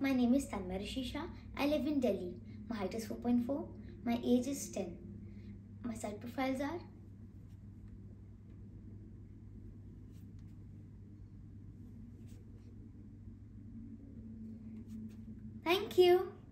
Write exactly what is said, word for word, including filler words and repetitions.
My name is Tanmay. I live in Delhi. My height is four point four. My age is ten. My side profiles are Thank you.